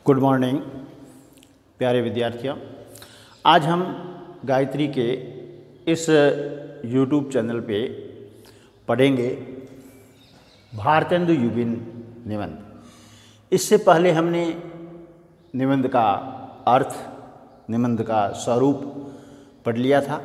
Good morning प्यारे विद्यार्थियों। आज हम गायत्री के इस यूट्यूब चैनल पे पढ़ेंगे भारतेंदु युगीन निबंध। इससे पहले हमने निबंध का अर्थ, निबंध का स्वरूप पढ़ लिया था।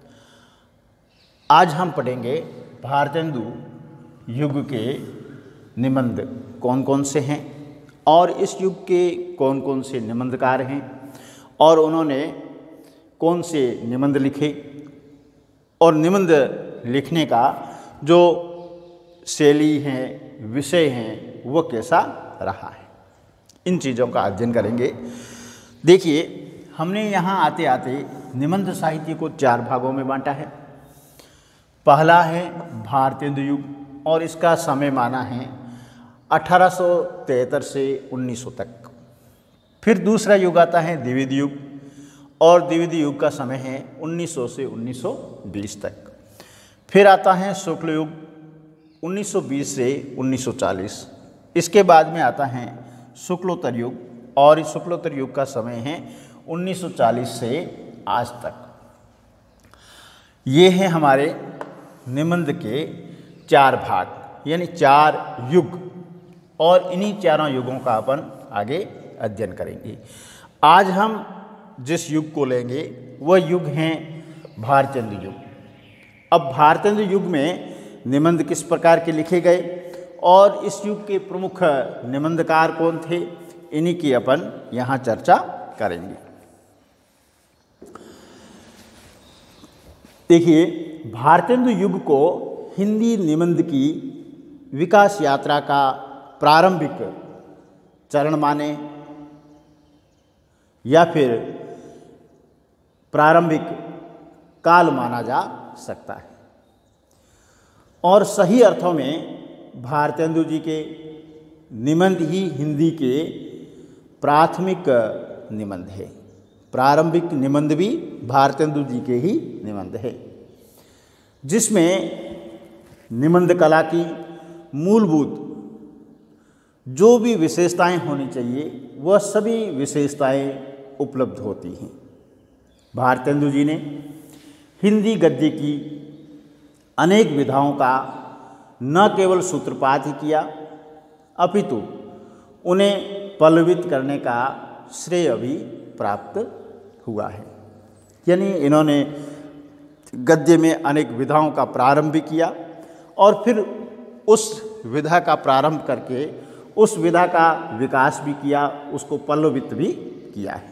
आज हम पढ़ेंगे भारतेंदु युग के निबंध कौन कौन से हैं और इस युग के कौन कौन से निबंधकार हैं और उन्होंने कौन से निबंध लिखे और निबंध लिखने का जो शैली है, विषय हैं, वो कैसा रहा है। इन चीज़ों का अध्ययन करेंगे। देखिए, हमने यहाँ आते आते निबंध साहित्य को 4 भागों में बांटा है। पहला है भारतेंदु युग और इसका समय माना है 1873 से 1900 तक। फिर दूसरा युग आता है द्विविध युग और द्विविध युग का समय है 1900 से 1920 तक। फिर आता है शुक्ल युग 1920 से 1940। इसके बाद में आता है शुक्लोत्तर युग और इस शुक्लोत्तर युग का समय है 1940 से आज तक। ये हैं हमारे निबंध के 4 भाग यानी 4 युग और इन्हीं चारों युगों का अपन आगे अध्ययन करेंगे। आज हम जिस युग को लेंगे वह युग हैं भारतेंदु युग। अब भारतेंदु युग में निबंध किस प्रकार के लिखे गए और इस युग के प्रमुख निबंधकार कौन थे, इन्हीं की अपन यहाँ चर्चा करेंगे। देखिए, भारतेंदु युग को हिंदी निबंध की विकास यात्रा का प्रारंभिक चरण माने या फिर प्रारंभिक काल माना जा सकता है और सही अर्थों में भारतेंदु जी के निबंध ही हिंदी के प्राथमिक निबंध है। प्रारंभिक निबंध भी भारतेंदु जी के ही निबंध है, जिसमें निबंध कला की मूलभूत जो भी विशेषताएं होनी चाहिए वह सभी विशेषताएं उपलब्ध होती हैं। भारतेंदु जी ने हिंदी गद्य की अनेक विधाओं का न केवल सूत्रपात ही किया अपितु उन्हें पल्लवित करने का श्रेय भी प्राप्त हुआ है। यानी इन्होंने गद्य में अनेक विधाओं का प्रारंभ भी किया और फिर उस विधा का प्रारंभ करके उस विधा का विकास भी किया, उसको पल्लवित भी किया है।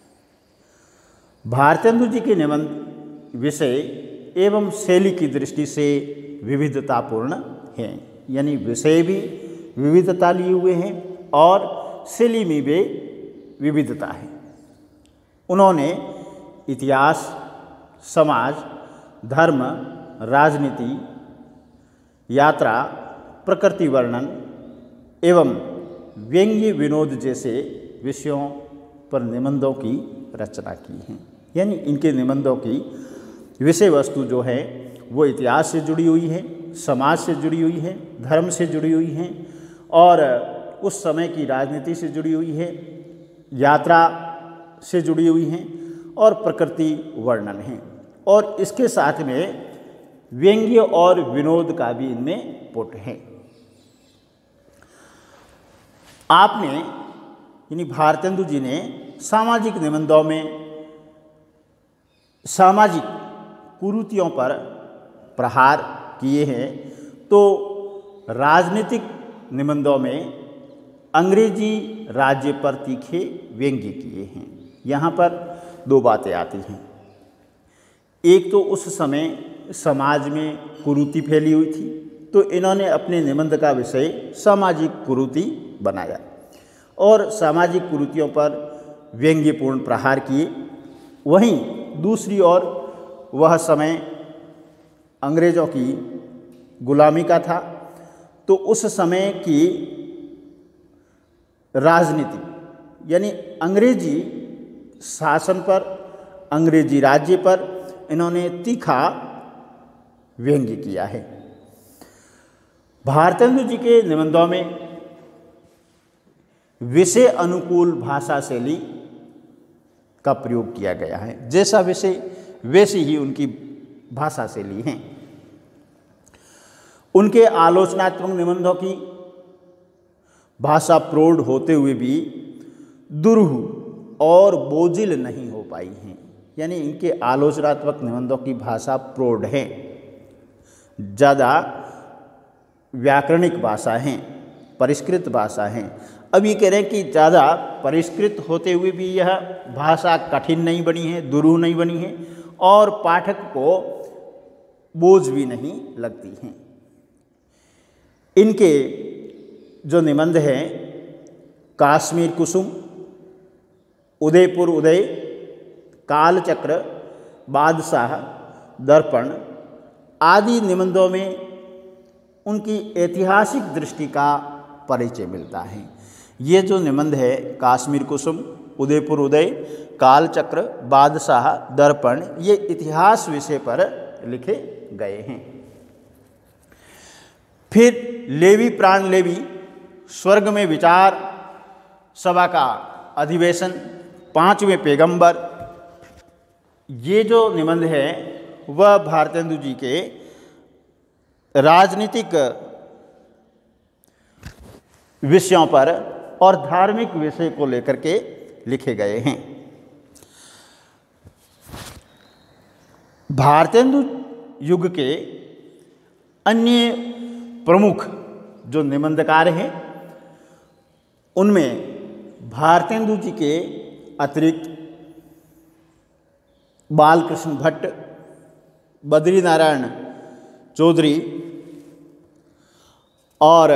भारतेंदु जी के निबंध विषय एवं शैली की दृष्टि से विविधतापूर्ण हैं। यानी विषय भी विविधता लिए हुए हैं और शैली में भी विविधता है। उन्होंने इतिहास, समाज, धर्म, राजनीति, यात्रा, प्रकृति वर्णन एवं व्यंग्य विनोद जैसे विषयों पर निबंधों की रचना की है। यानी इनके निबंधों की विषय वस्तु जो है वो इतिहास से जुड़ी हुई है, समाज से जुड़ी हुई है, धर्म से जुड़ी हुई है और उस समय की राजनीति से जुड़ी हुई है, यात्रा से जुड़ी हुई हैं और प्रकृति वर्णन है और इसके साथ में व्यंग्य और विनोद का भी इनमें पुट है। आपने यानी भारतेंदु जी ने सामाजिक निबंधों में सामाजिक कुरीतियों पर प्रहार किए हैं, तो राजनीतिक निबंधों में अंग्रेजी राज्य पर तीखे व्यंग्य किए हैं। यहाँ पर 2 बातें आती हैं। एक तो उस समय समाज में कुरीति फैली हुई थी, तो इन्होंने अपने निबंध का विषय सामाजिक कुरीति बनाया और सामाजिक कुरीतियों पर व्यंग्यपूर्ण प्रहार किए। वहीं दूसरी ओर वह समय अंग्रेज़ों की गुलामी का था, तो उस समय की राजनीति यानी अंग्रेजी शासन पर, अंग्रेजी राज्य पर इन्होंने तीखा व्यंग्य किया है। भारतेंदु जी के निबंधों में विषय अनुकूल भाषा शैली का प्रयोग किया गया है। जैसा विषय वैसी ही उनकी भाषा शैली है। उनके आलोचनात्मक निबंधों की भाषा प्रौढ़ होते हुए भी दुरूह और बोझिल नहीं हो पाई हैं। यानी इनके आलोचनात्मक निबंधों की भाषा प्रौढ़ है, ज़्यादा व्याकरणिक भाषा हैं, परिष्कृत भाषा हैं। अब ये कह रहे हैं कि ज़्यादा परिष्कृत होते हुए भी यह भाषा कठिन नहीं बनी है, दुरूह नहीं बनी है और पाठक को बोझ भी नहीं लगती हैं। इनके जो निबंध हैं काश्मीर कुसुम, उदयपुर उदय, कालचक्र, बादशाह, दर्पण आदि निबंधों में उनकी ऐतिहासिक दृष्टि का परिचय मिलता है। ये जो निबंध है काश्मीर कुसुम, उदयपुर उदय, कालचक्र, बादशाह, दर्पण, ये इतिहास विषय पर लिखे गए हैं। फिर लेवी प्राण लेवी, स्वर्ग में विचार सभा का अधिवेशन, पांचवें पैगंबर, ये जो निबंध है वह भारतेंदु जी के राजनीतिक विषयों पर और धार्मिक विषय को लेकर के लिखे गए हैं। भारतेंदु युग के अन्य प्रमुख जो निबंधकार हैं उनमें भारतेंदु जी के अतिरिक्त बालकृष्ण भट्ट, बद्री नारायण चौधरी और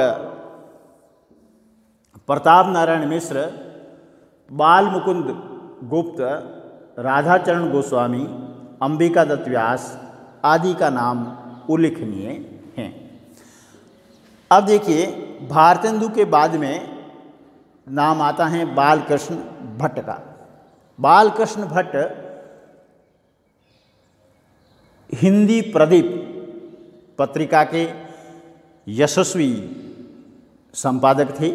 प्रताप नारायण मिश्र, बाल मुकुंद गुप्त, राधाचरण गोस्वामी, अंबिका दत्त व्यास आदि का नाम उल्लेखनीय हैं। अब देखिए भारतेंदु के बाद में नाम आता है बालकृष्ण भट्ट का। बालकृष्ण भट्ट हिंदी प्रदीप पत्रिका के यशस्वी संपादक थे।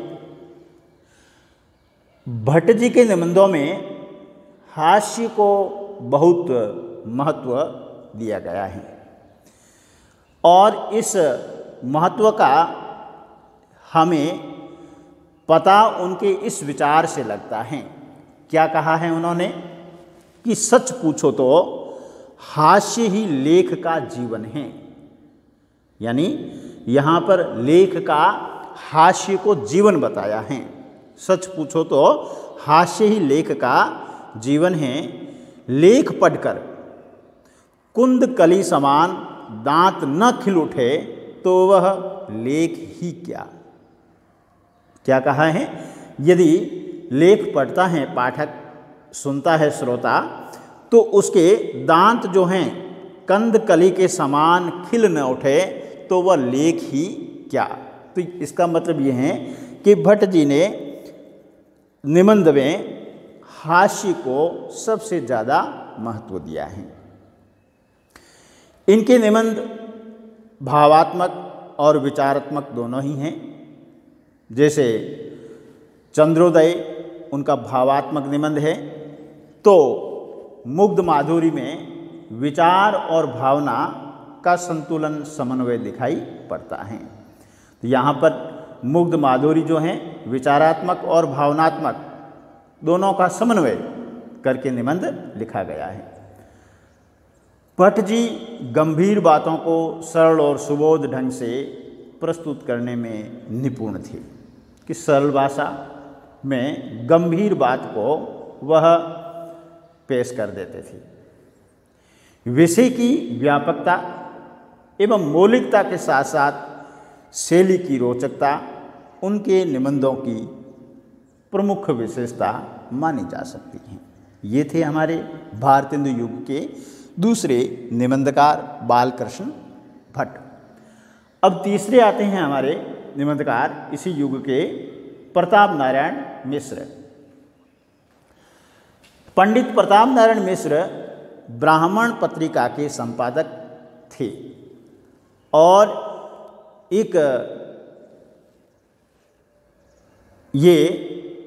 भट्ट जी के निबंधों में हास्य को बहुत महत्व दिया गया है और इस महत्व का हमें पता उनके इस विचार से लगता है। क्या कहा है उन्होंने कि सच पूछो तो हास्य ही लेख का जीवन है। यानी यहाँ पर लेख का हास्य को जीवन बताया है। सच पूछो तो हास्य ही लेख का जीवन है। लेख पढ़कर कुंद कली समान दांत न खिल उठे तो वह लेख ही क्या। क्या कहा है? यदि लेख पढ़ता है पाठक, सुनता है श्रोता, तो उसके दांत जो हैं कंद कली के समान खिल न उठे तो वह लेख ही क्या। तो इसका मतलब ये है कि भट्ट जी ने निबंध में हास्य को सबसे ज़्यादा महत्व दिया है। इनके निबंध भावात्मक और विचारात्मक दोनों ही हैं। जैसे चंद्रोदय उनका भावात्मक निबंध है, तो मुग्ध माधुरी में विचार और भावना का संतुलन समन्वय दिखाई पड़ता है। तो यहाँ पर मुग्ध माधुरी जो हैं विचारात्मक और भावनात्मक दोनों का समन्वय करके निबंध लिखा गया है। भट्ट जी गंभीर बातों को सरल और सुबोध ढंग से प्रस्तुत करने में निपुण थे कि सरल भाषा में गंभीर बात को वह पेश कर देते थे। विषय की व्यापकता एवं मौलिकता के साथ साथ शैली की रोचकता उनके निबंधों की प्रमुख विशेषता मानी जा सकती हैं। ये थे हमारे भारतेंदु युग के दूसरे निबंधकार बालकृष्ण भट्ट। अब तीसरे आते हैं हमारे निबंधकार इसी युग के प्रताप नारायण मिश्र। पंडित प्रताप नारायण मिश्र ब्राह्मण पत्रिका के संपादक थे और एक ये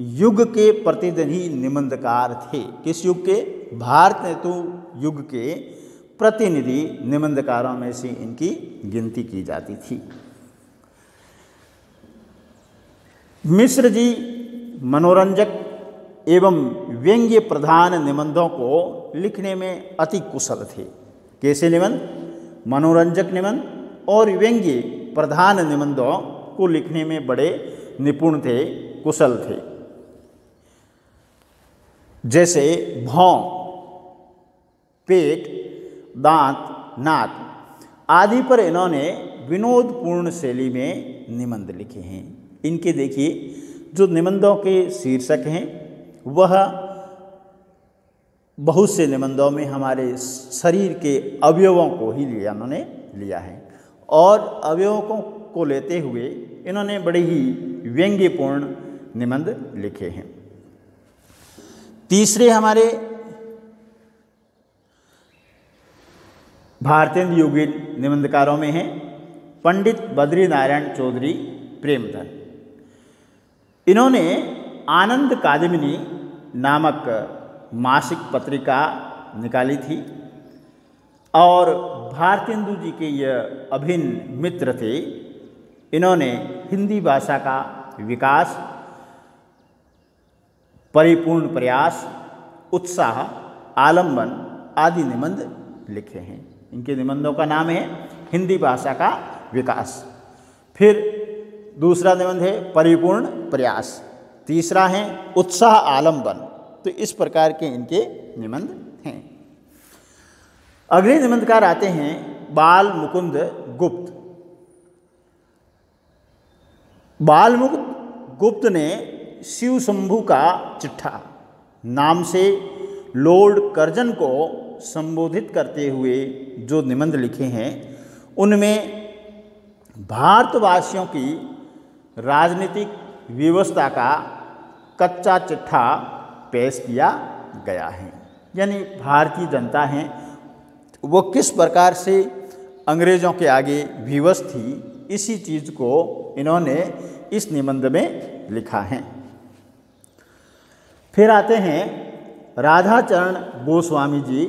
युग के प्रतिनिधि निबंधकार थे। किस युग के? भारतेंदु युग के प्रतिनिधि निबंधकारों में से इनकी गिनती की जाती थी। मिश्र जी मनोरंजक एवं व्यंग्य प्रधान निबंधों को लिखने में अति कुशल थे। कैसे निबंध? मनोरंजक निबंध और व्यंग्य प्रधान निबंधों को लिखने में बड़े निपुण थे, कुशल थे। जैसे भौं, पेट, दांत, नाक आदि पर इन्होंने विनोदपूर्ण शैली में निबंध लिखे हैं। इनके देखिए जो निबंधों के शीर्षक हैं वह बहुत से निबंधों में हमारे शरीर के अवयवों को ही इन्होंने लिया है और अवयवों को लेते हुए इन्होंने बड़े ही व्यंग्यपूर्ण निबंध लिखे हैं। तीसरे हमारे भारतेंदु युगीन निबंधकारों में हैं पंडित बद्रीनारायण चौधरी प्रेमधन। इन्होंने आनंद कादमिनी नामक मासिक पत्रिका निकाली थी और भारतेंदु जी के यह अभिन्न मित्र थे। इन्होंने हिंदी भाषा का विकास, परिपूर्ण प्रयास, उत्साह, आलंबन आदि निबंध लिखे हैं। इनके निबंधों का नाम है हिंदी भाषा का विकास। फिर दूसरा निबंध है परिपूर्ण प्रयास, तीसरा है उत्साह आलंबन। तो इस प्रकार के इनके निबंध हैं। अगले निबंधकार आते हैं बाल मुकुंद गुप्त। बाल मुकुंद गुप्त ने शिव शंभू का चिट्ठा नाम से लॉर्ड कर्जन को संबोधित करते हुए जो निबंध लिखे हैं उनमें भारतवासियों की राजनीतिक व्यवस्था का कच्चा चिट्ठा पेश किया गया है। यानी भारतीय जनता है वो किस प्रकार से अंग्रेज़ों के आगे विवश थी, इसी चीज़ को इन्होंने इस निबंध में लिखा है। फिर आते हैं राधाचरण गोस्वामी जी।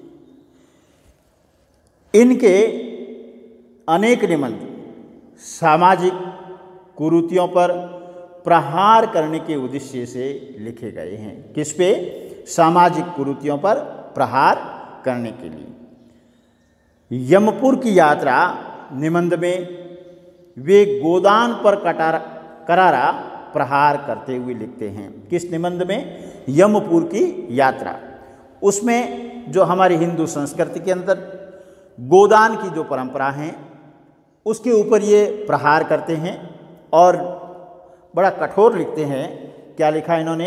इनके अनेक निबंध सामाजिक कुरीतियों पर प्रहार करने के उद्देश्य से लिखे गए हैं। किस पे? सामाजिक कुरीतियों पर प्रहार करने के लिए। यमपुर की यात्रा निबंध में वे गोदान पर करारा प्रहार करते हुए लिखते हैं। किस निबंध में? यमपुर की यात्रा। उसमें जो हमारी हिंदू संस्कृति के अंदर गोदान की जो परंपरा है उसके ऊपर ये प्रहार करते हैं और बड़ा कठोर लिखते हैं। क्या लिखा इन्होंने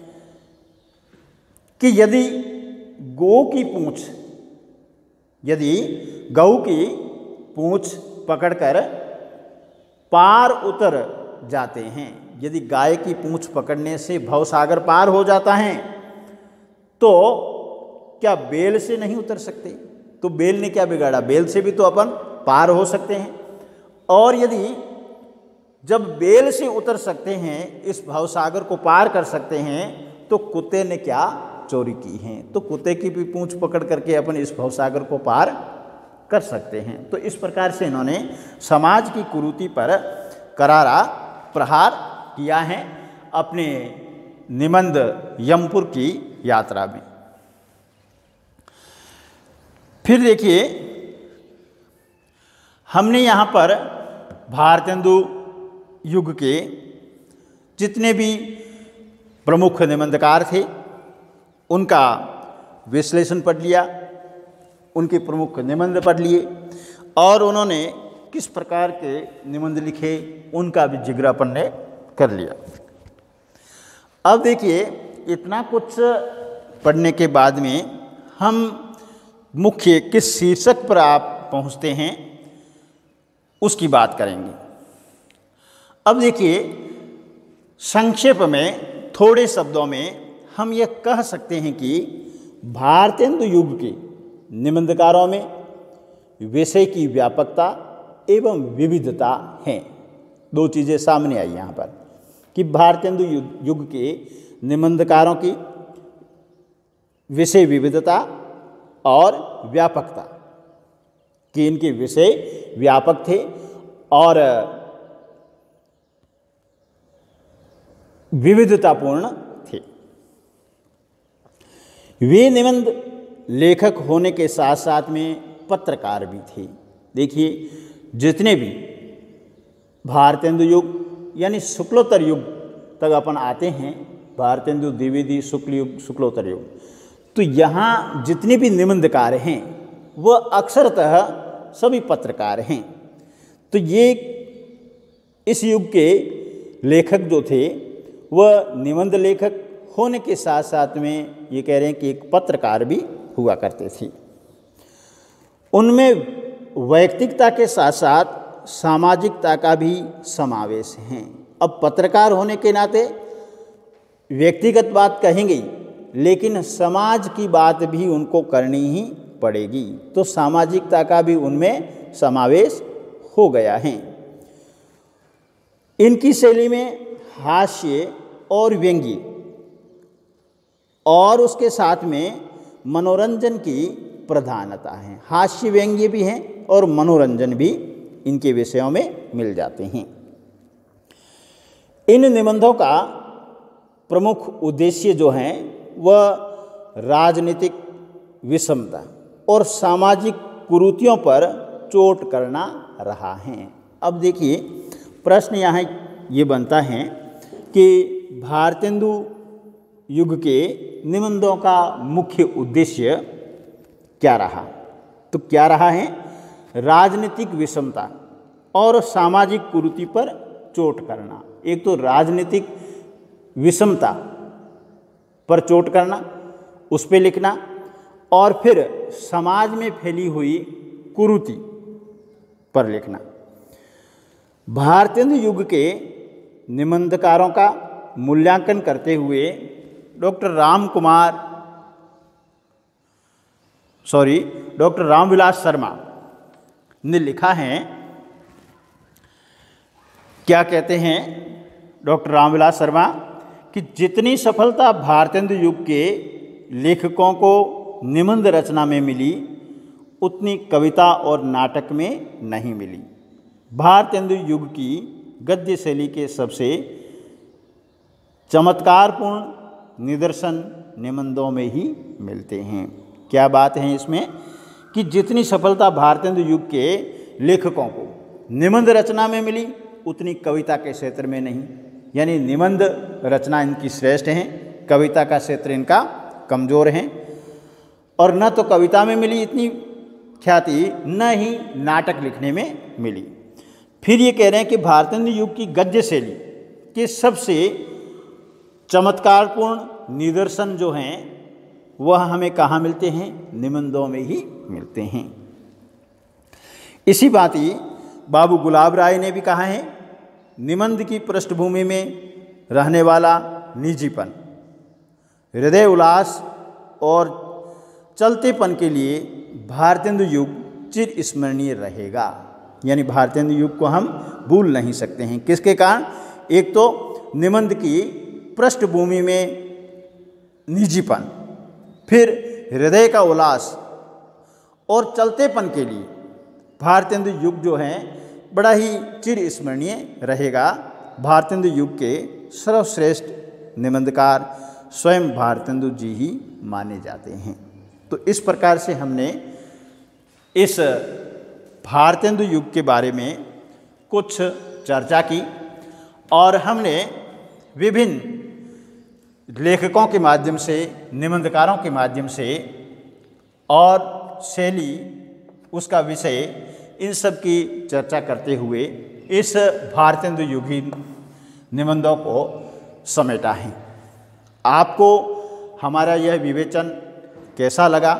कि यदि गऊ की पूंछ पकड़कर पार उतर जाते हैं, यदि गाय की पूंछ पकड़ने से भवसागर पार हो जाता है तो क्या बेल से नहीं उतर सकते? तो बेल ने क्या बिगाड़ा? बेल से भी तो अपन पार हो सकते हैं। और यदि जब बेल से उतर सकते हैं, इस भवसागर को पार कर सकते हैं, तो कुत्ते ने क्या चोरी की है? तो कुत्ते की भी पूंछ पकड़ करके अपन इस भवसागर को पार कर सकते हैं। तो इस प्रकार से इन्होंने समाज की कुरीति पर करारा प्रहार किया है अपने निबंध यमपुर की यात्रा में। फिर देखिए हमने यहाँ पर भारतेंदु युग के जितने भी प्रमुख निबंधकार थे उनका विश्लेषण पढ़ लिया, उनके प्रमुख निबंध पढ़ लिए और उन्होंने किस प्रकार के निबंध लिखे उनका भी जिक्र ने कर लिया। अब देखिए इतना कुछ पढ़ने के बाद में हम मुख्य किस शीर्षक पर आप पहुंचते हैं उसकी बात करेंगे। अब देखिए संक्षेप में थोड़े शब्दों में हम ये कह सकते हैं कि भारतेंदु युग के निबंधकारों में विषय की व्यापकता एवं विविधता हैं। दो चीज़ें सामने आई यहाँ पर कि भारतेंदु युग के निबंधकारों की विषय विविधता और व्यापकता, कि इनके विषय व्यापक थे और विविधतापूर्ण थे। वे निबंध लेखक होने के साथ साथ में पत्रकार भी थे। देखिए, जितने भी भारतेंदु युग यानी शुक्लोत्तर युग तक अपन आते हैं, भारतेंदु द्विवेदी शुक्ल युग शुक्लोत्तर युग, तो यहाँ जितने भी निबंधकार हैं वह अक्सरतः सभी पत्रकार हैं। तो ये इस युग के लेखक जो थे वह निबंध लेखक होने के साथ साथ में ये कह रहे हैं कि एक पत्रकार भी हुआ करते थे। उनमें वैयक्तिकता के साथ साथ सामाजिकता का भी समावेश है। अब पत्रकार होने के नाते व्यक्तिगत बात कहेंगे, लेकिन समाज की बात भी उनको करनी ही पड़ेगी, तो सामाजिकता का भी उनमें समावेश हो गया है। इनकी शैली में हास्य और व्यंग्य और उसके साथ में मनोरंजन की प्रधानता है। हास्य व्यंग्य भी हैं और मनोरंजन भी इनके विषयों में मिल जाते हैं। इन निबंधों का प्रमुख उद्देश्य जो हैं वह राजनीतिक विषमता और सामाजिक कुरीतियों पर चोट करना रहा है। अब देखिए, प्रश्न यहाँ ये बनता है कि भारतेंदु युग के निबंधों का मुख्य उद्देश्य क्या रहा? तो क्या रहा है? राजनीतिक विषमता और सामाजिक कुरीति पर चोट करना। एक तो राजनीतिक विषमता पर चोट करना, उस पर लिखना, और फिर समाज में फैली हुई कुरीति पर लिखना। भारतेंदु युग के निबंधकारों का मूल्यांकन करते हुए डॉक्टर रामविलास शर्मा ने लिखा है। क्या कहते हैं डॉक्टर रामविलास शर्मा कि जितनी सफलता भारतेंदु युग के लेखकों को निबंध रचना में मिली, उतनी कविता और नाटक में नहीं मिली। भारतेंदु युग की गद्य शैली के सबसे चमत्कारपूर्ण निदर्शन निबंधों में ही मिलते हैं। क्या बात है इसमें कि जितनी सफलता भारतेंदु युग के लेखकों को निबंध रचना में मिली, उतनी कविता के क्षेत्र में नहीं। यानी निबंध रचना इनकी श्रेष्ठ है, कविता का क्षेत्र इनका कमज़ोर है। और न तो कविता में मिली इतनी ख्याति, न ही नाटक लिखने में मिली। फिर ये कह रहे हैं कि भारतेंदु युग की गद्य शैली के सबसे चमत्कारपूर्ण निदर्शन जो हैं वह हमें कहाँ मिलते हैं? निबंधों में ही मिलते हैं। इसी बात ही बाबू गुलाब राय ने भी कहा है, निबंध की पृष्ठभूमि में रहने वाला निजीपन, हृदय उल्लास और चलतेपन के लिए भारतेंदु युग चिर स्मरणीय रहेगा। यानी भारतेंदु युग को हम भूल नहीं सकते हैं। किसके कारण? एक तो निबंध की पृष्ठभूमि में निजीपन, फिर हृदय का उल्लास और चलतेपन के लिए भारतेंदु युग जो है बड़ा ही चिर स्मरणीय रहेगा। भारतेंदु युग के सर्वश्रेष्ठ निबंधकार स्वयं भारतेंदु जी ही माने जाते हैं। तो इस प्रकार से हमने इस भारतेंदु युग के बारे में कुछ चर्चा की और हमने विभिन्न लेखकों के माध्यम से, निबंधकारों के माध्यम से और शैली, उसका विषय, इन सब की चर्चा करते हुए इस भारतेंदु युगीन निबंधों को समेटा है। आपको हमारा यह विवेचन कैसा लगा?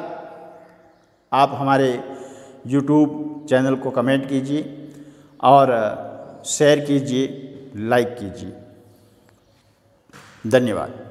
आप हमारे YouTube चैनल को कमेंट कीजिए और शेयर कीजिए, लाइक कीजिए। धन्यवाद।